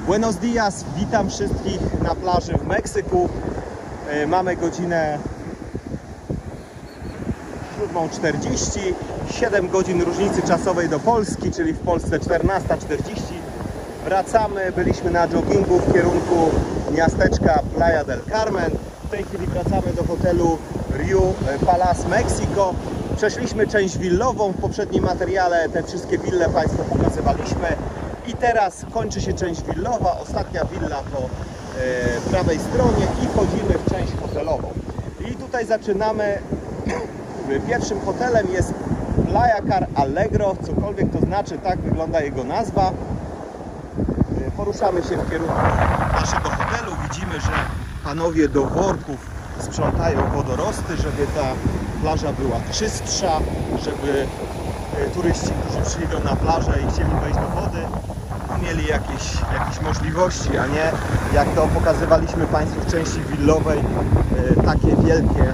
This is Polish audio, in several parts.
Buenos dias, witam wszystkich na plaży w Meksyku. Mamy godzinę 7:40, 7 godzin różnicy czasowej do Polski, czyli w Polsce 14:40. Wracamy, byliśmy na joggingu w kierunku miasteczka Playa del Carmen. W tej chwili wracamy do hotelu Riu Palace Mexico. Przeszliśmy część willową, w poprzednim materiale te wszystkie wille Państwu pokazywaliśmy. I teraz kończy się część willowa, ostatnia willa po prawej stronie i wchodzimy w część hotelową. I tutaj zaczynamy. Pierwszym hotelem jest Playa Car Allegro, cokolwiek to znaczy, tak wygląda jego nazwa. Poruszamy się w kierunku naszego hotelu. Widzimy, że panowie do worków sprzątają wodorosty, żeby ta plaża była czystsza, żeby turyści, którzy przyjdą na plażę i chcieli wejść do wody, mieli jakieś możliwości, a nie jak to pokazywaliśmy Państwu w części willowej, takie wielkie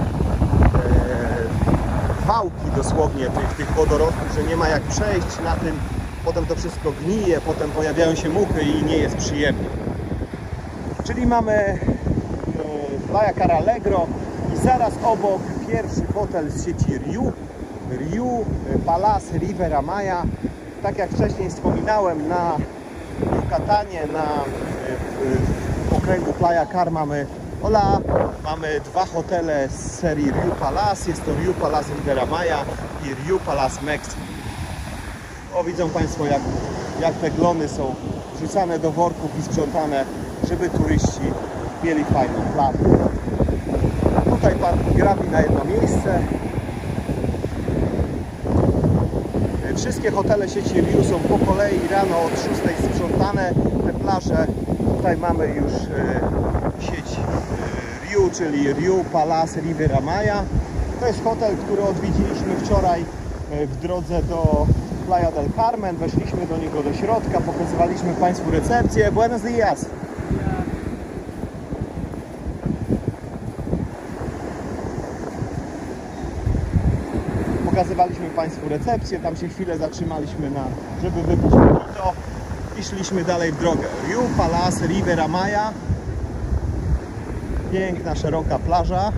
wałki dosłownie tych wodorostów, że nie ma jak przejść na tym, potem to wszystko gnije, potem pojawiają się muchy i nie jest przyjemnie. Czyli mamy Playa Car Allegro i zaraz obok pierwszy hotel z sieci Riu Palace Riviera Maya. Tak jak wcześniej wspominałem, na Yucatanie, na okręgu Playa Car mamy dwa hotele z serii Riu Palace. Jest to Riu Palace Riviera Maya i Riu Palace Mexico. O, widzą Państwo, jak te glony są wrzucane do worków i sprzątane, żeby turyści mieli fajną plażę. Tutaj pan grabi na jedno miejsce. Wszystkie hotele sieci Riu są po kolei rano od 6 sprzątane. Te plaże, tutaj mamy już sieć Riu, czyli Riu Palace Riviera Maya. To jest hotel, który odwiedziliśmy wczoraj w drodze do Playa del Carmen. Weszliśmy do niego do środka, pokazywaliśmy Państwu recepcję. Buenos dias! Pokazywaliśmy Państwu recepcję, tam się chwilę zatrzymaliśmy, żeby wypić mojito i szliśmy dalej w drogę. Riu Palace Riviera Maya. Piękna, szeroka plaża.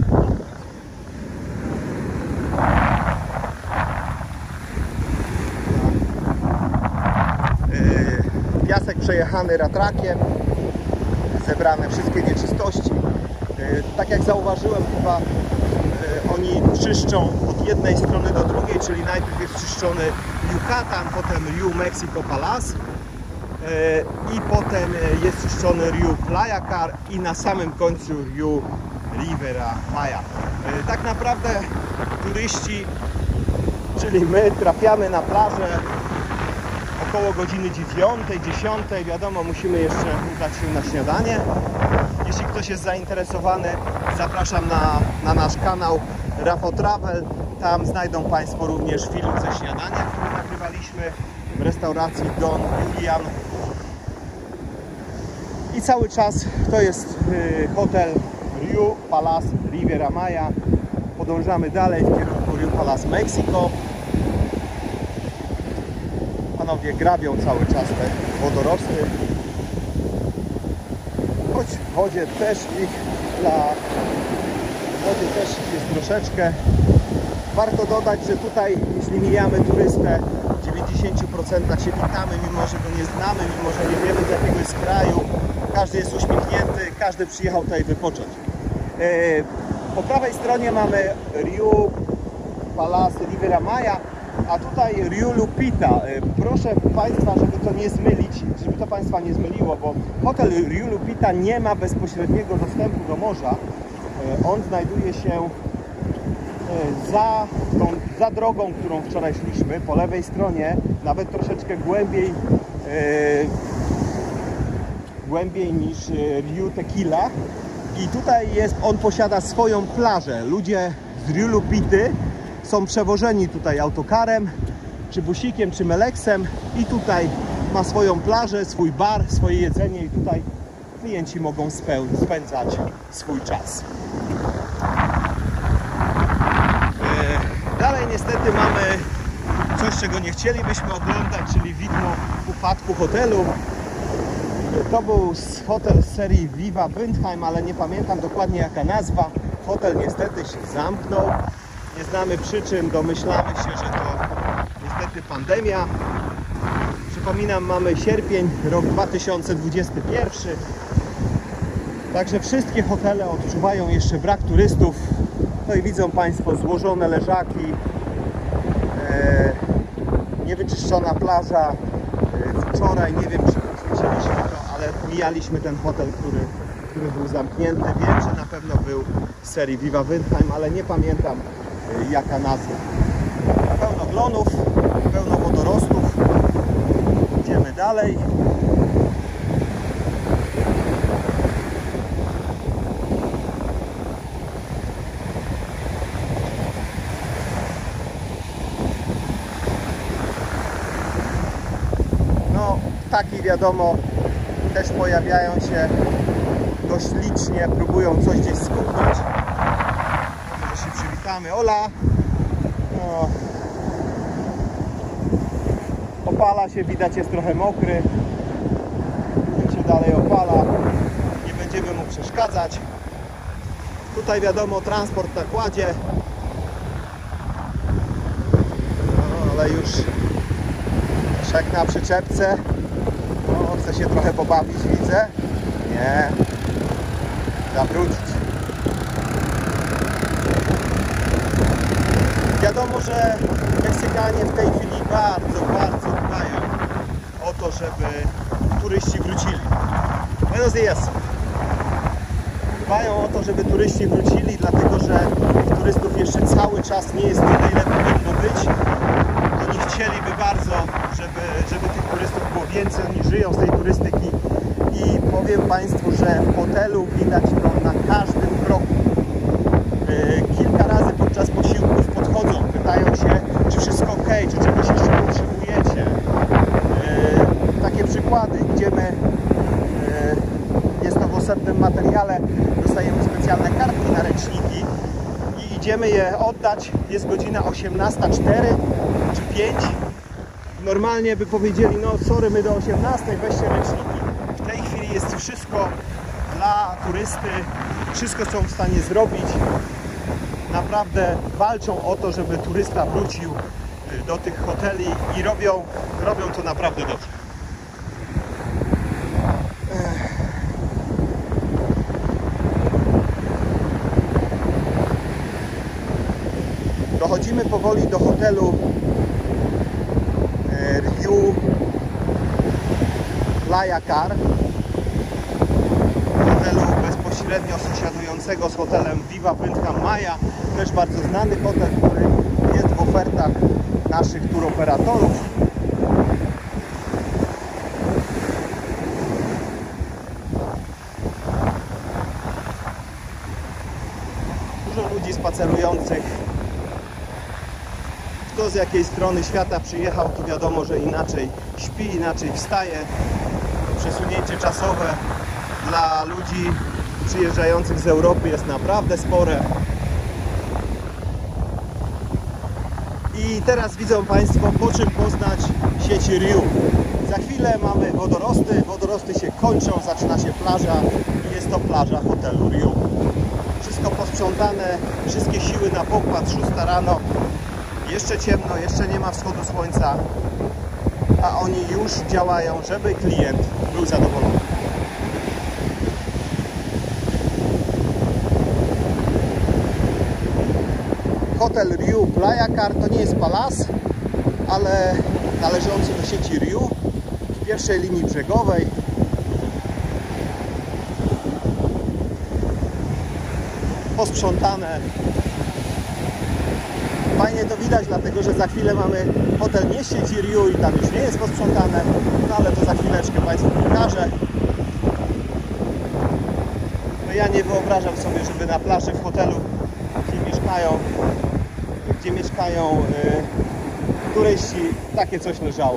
Piasek przejechany ratrakiem, zebrane wszystkie nieczystości. Tak jak zauważyłem, chyba oni czyszczą od jednej strony do drugiej, czyli najpierw jest czyszczony Yucatan, potem Riu Mexico Palace i potem jest czyszczony Riu Playa Car i na samym końcu Riu Riviera Maya. Tak naprawdę turyści, czyli my, trafiamy na plażę około godziny 9-10. Wiadomo, musimy jeszcze udać się na śniadanie. Jeśli ktoś jest zainteresowany, zapraszam na nasz kanał Rafał Travel. Tam znajdą Państwo również film ze śniadania, który nagrywaliśmy w restauracji Don Julian. I cały czas to jest hotel Riu Palace Riviera Maya. Podążamy dalej w kierunku Riu Palace Mexico. Panowie grabią cały czas te wodorosty. Choć w wodzie też jest troszeczkę. Warto dodać, że tutaj, jeśli mijamy turystę, w 90% się witamy, mimo że go nie znamy, mimo że nie wiemy, z jakiego jest kraju. Każdy jest uśmiechnięty, każdy przyjechał tutaj wypocząć. Po prawej stronie mamy Riu Palace Riviera Maya, a tutaj Riu Lupita. Proszę Państwa, żeby to nie zmylić, żeby to Państwa nie zmyliło, bo hotel Riu Lupita nie ma bezpośredniego dostępu do morza. On znajduje się za drogą, którą wczoraj szliśmy, po lewej stronie, nawet troszeczkę głębiej niż Riu Tequila. I tutaj on posiada swoją plażę. Ludzie z Riu Lupity są przewożeni tutaj autokarem, czy busikiem, czy meleksem i tutaj ma swoją plażę, swój bar, swoje jedzenie i tutaj klienci mogą spędzać swój czas. Dalej niestety mamy coś, czego nie chcielibyśmy oglądać, czyli widmo upadku hotelu. To był hotel z serii Viva Windheim, ale nie pamiętam dokładnie jaka nazwa. Hotel niestety się zamknął. Nie znamy przyczyn, domyślamy się, że to niestety pandemia. Przypominam, mamy sierpień, rok 2021. Także wszystkie hotele odczuwają jeszcze brak turystów. No i widzą Państwo złożone leżaki, niewyczyszczona plaża. Wczoraj, nie wiem czy widzieliśmy to, ale mijaliśmy ten hotel, który był zamknięty. Wiem, że na pewno był z serii Viva Windheim, ale nie pamiętam jaka nazwa. Pełno glonów, pełno wodorostów. Idziemy dalej. Ptaki, wiadomo, też pojawiają się dość licznie, próbują coś gdzieś skubnąć. Może się przywitamy. Ola! No. Opala się, widać, jest trochę mokry. Ten się dalej opala. Nie będziemy mu przeszkadzać. Tutaj wiadomo, transport na kładzie. No, ale już szek na przyczepce. O, chce się trochę pobawić, widzę. Nie. Zawrócić. Wiadomo, że Meksykanie w tej chwili bardzo dbają o to, żeby turyści wrócili. Buenos días. Dbają o to, żeby turyści wrócili, dlatego że tych turystów jeszcze cały czas nie jest tyle, ile powinno być. Oni chcieliby bardzo, żeby tych turystów było więcej, oni żyją z tej turystyki i powiem Państwu, że w hotelu widać to na każdym kroku. Kilka razy podczas posiłków podchodzą, pytają się, czy wszystko ok, czy czegoś jeszcze potrzebujecie. Takie przykłady, idziemy, jest to w osobnym materiale, dostajemy specjalne kartki na ręczniki i idziemy je oddać. Jest godzina 18:04 czy 5. Normalnie by powiedzieli, no sorry, my do 18, weźcie ręczniki. W tej chwili jest wszystko dla turysty, wszystko są w stanie zrobić. Naprawdę walczą o to, żeby turysta wrócił do tych hoteli i robią to naprawdę dobrze. Dochodzimy powoli do hotelu Riu Playa Car, hotelu bezpośrednio sąsiadującego z hotelem Viva Windheim Maya, też bardzo znany hotel, który jest w ofertach naszych turoperatorów. Dużo ludzi spacerujących. Kto z jakiej strony świata przyjechał, to wiadomo, że inaczej śpi, inaczej wstaje. Przesunięcie czasowe dla ludzi przyjeżdżających z Europy jest naprawdę spore. I teraz widzą Państwo, po czym poznać sieć Riu. Za chwilę mamy wodorosty się kończą, zaczyna się plaża i jest to plaża hotelu Riu. Wszystko posprzątane, wszystkie siły na pokład, 6 rano. Jeszcze ciemno, jeszcze nie ma wschodu słońca, a oni już działają, żeby klient był zadowolony. Hotel Riu Playa Car to nie jest palace, ale należący do sieci Riu w pierwszej linii brzegowej. Posprzątane. Fajnie to widać, dlatego że za chwilę mamy hotel nie sieci Riu i tam już nie jest posprzątane, no ale to za chwileczkę Państwu pokażę. No ja nie wyobrażam sobie, żeby na plaży w hotelu, gdzie mieszkają turyści, takie coś leżało.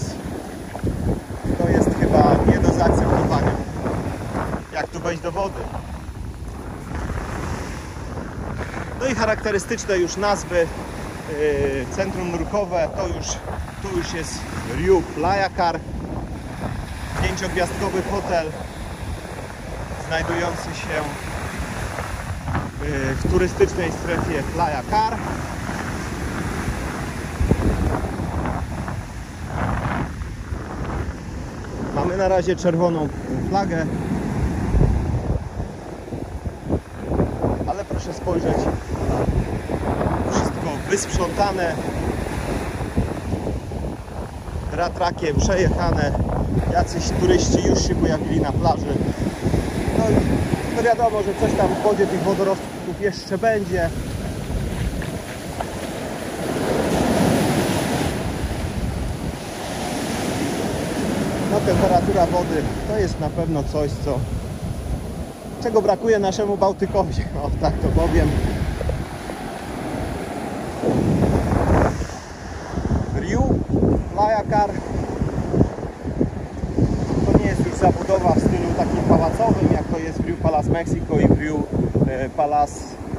To jest chyba nie do zaakceptowania. Jak tu wejść do wody? No i charakterystyczne już nazwy, centrum nurkowe, to już jest Riu Playa Car. 5-gwiazdkowy hotel znajdujący się w turystycznej strefie Playa Car. Mamy na razie czerwoną flagę, ale proszę spojrzeć, wszystko wysprzątane, ratrakiem przejechane, jacyś turyści już się pojawili na plaży. No wiadomo, że coś tam w wodzie tych wodorostów jeszcze będzie. No temperatura wody to jest na pewno coś, czego brakuje naszemu Bałtykowi, o tak to powiem. Riu, Playa Car. To nie jest już zabudowa w stylu takim pałacowym, jak to jest w Riu Palace Mexico i w Riu Palace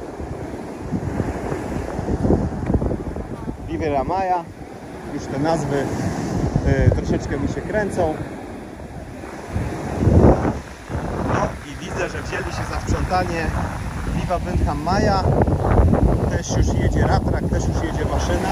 Riviera Maya. Już te nazwy troszeczkę mi się kręcą. No i widzę, że wzięli się za sprzątanie Viva Windham Maya. Też już jedzie ratrak, też już jedzie maszyna.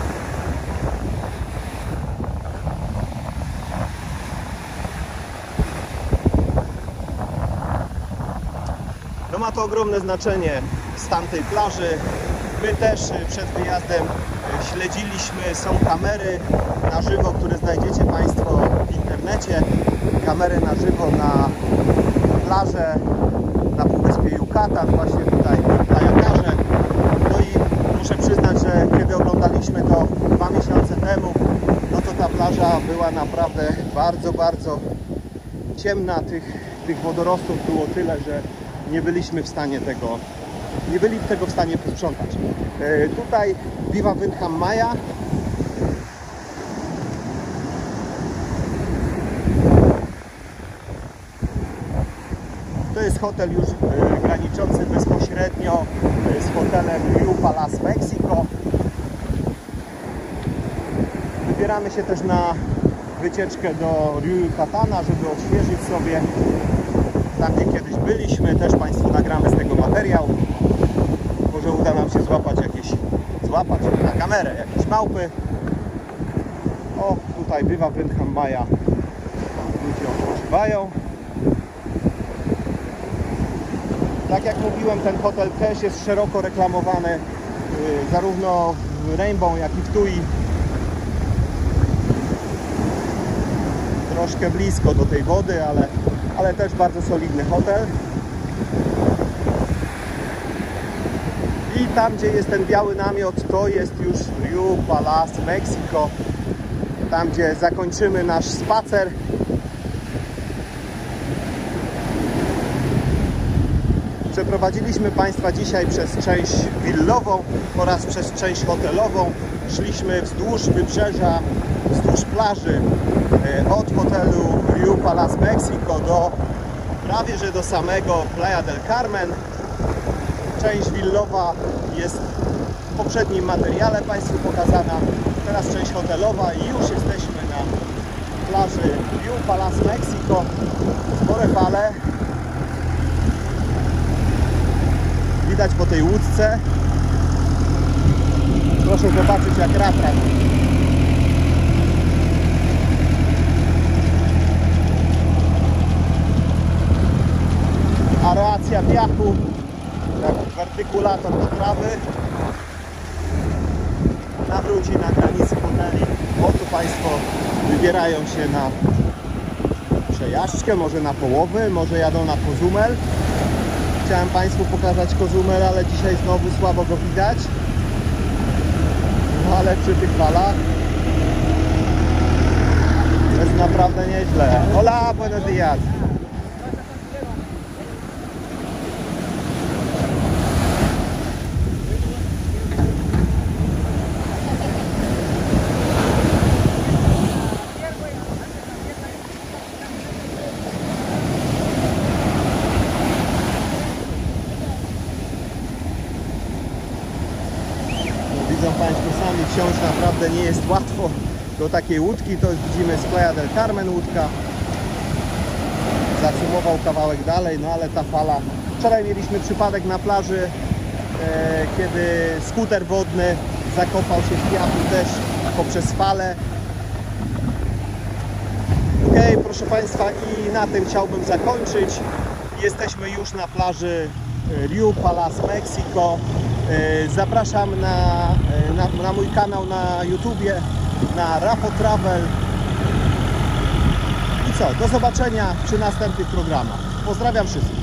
No ma to ogromne znaczenie, stan tej plaży. My też przed wyjazdem śledziliśmy, są kamery na żywo, które znajdziecie Państwo w internecie. Kamery na żywo na plażę na półwyspie Yucatan, właśnie tutaj w Playa Carze. No i muszę przyznać, że kiedy oglądaliśmy to 2 miesiące temu, no to ta plaża była naprawdę bardzo, bardzo ciemna. Tych wodorostów było tyle, że nie byliśmy w stanie tego w stanie posprzątać. Tutaj Viva Windham Maya. To jest hotel już graniczący bezpośrednio z hotelem Riu Palace Mexico. Wybieramy się też na wycieczkę do Riu Yucatana, żeby odświeżyć sobie tam, gdzie kiedyś byliśmy. Też Państwu nagramy z tego materiał. Może uda nam się złapać na kamerę jakieś małpy. O, tutaj Viva Windham Maya. Ludzie odpoczywają. Tak jak mówiłem, ten hotel też jest szeroko reklamowany zarówno w Rainbow, jak i w Tui. Troszkę blisko do tej wody, ale też bardzo solidny hotel. I tam, gdzie jest ten biały namiot, to jest już Riu Palace Mexico. Tam, gdzie zakończymy nasz spacer. Przeprowadziliśmy Państwa dzisiaj przez część willową oraz przez część hotelową. Szliśmy wzdłuż wybrzeża, wzdłuż plaży od hotelu Riu Palace Mexico prawie że do samego Playa del Carmen. Część willowa jest w poprzednim materiale Państwu pokazana. Teraz część hotelowa i już jesteśmy na plaży Riu Palace Mexico. Spore fale. Widać po tej łódce. Proszę zobaczyć, jak ratrak aeracja piachu, jak wertykulator trawy nawróci na granicy hoteli. O, tu Państwo wybierają się na przejażdżkę, może na połowy, może jadą na Cozumel. Chciałem Państwu pokazać Cozumel, ale dzisiaj znowu słabo go widać. No ale przy tych falach jest naprawdę nieźle. Hola, buenos días. Widzą Państwo sami, wsiąść naprawdę nie jest łatwo do takiej łódki. To widzimy z Playa del Carmen łódka. zacumował kawałek dalej, no ale ta fala... Wczoraj mieliśmy przypadek na plaży, kiedy skuter wodny zakopał się w piachu też poprzez falę. Ok, proszę Państwa, i na tym chciałbym zakończyć. Jesteśmy już na plaży Riu Palace, Mexico. Zapraszam na mój kanał na YouTubie, na Rapo Travel. I co, do zobaczenia przy następnych programach. Pozdrawiam wszystkich.